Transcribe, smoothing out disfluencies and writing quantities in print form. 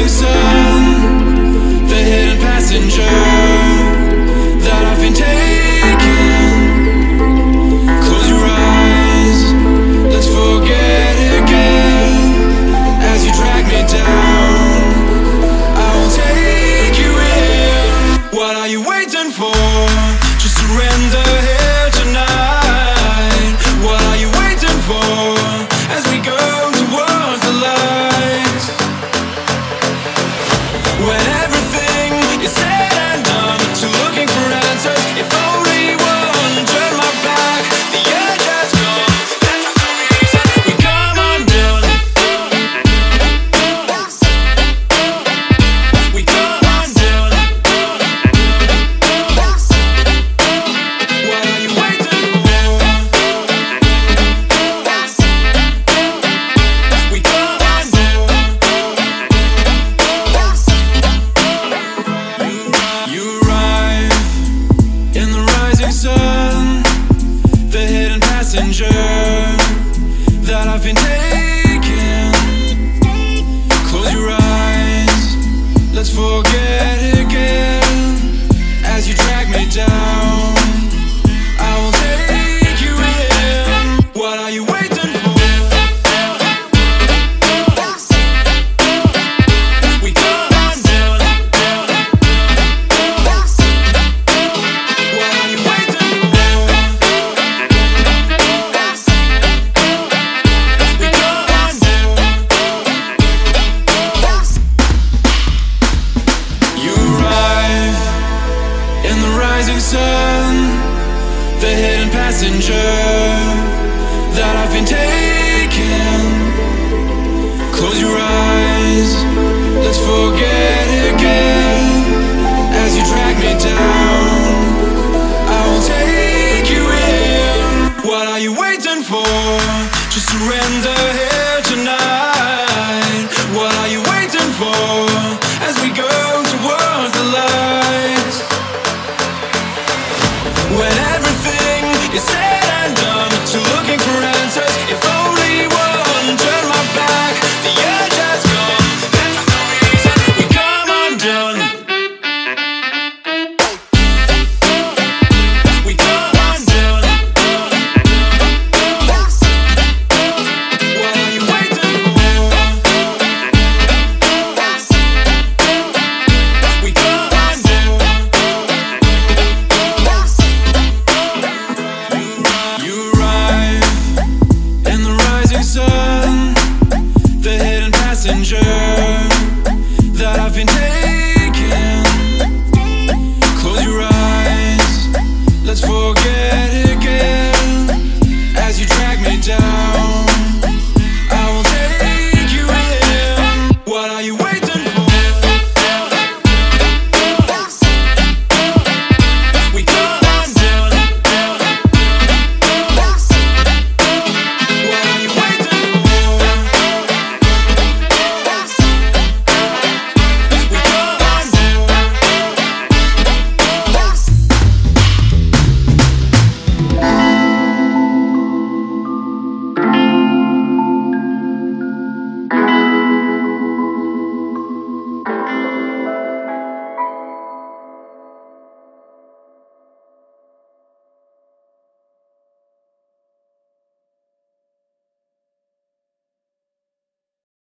rising sun, the hidden passenger that I've been taking. Close your eyes, let's forget again. As you drag me down, I will take you in. What are you waiting for? Just surrender here tonight. What are you waiting for? As we go towards the lights, when everything is said and done, to looking for answers. If only one turn my back, the edge has gone. That's the reason we come undone. We come undone. What are you waiting for? We come undone. You arrive in the rising sun, the hidden passenger that I've been taking. Close your eyes, let's forget again. As you drag me down, I will take you in. What are you waiting for? We come undone. What are you waiting for? We come undone. You arrive in the rising sun, the hidden passenger that I've been taking. Close your eyes, let's forget again. As you drag me down, I will take you in. What are you waiting for? Just surrender here tonight. What are you waiting for?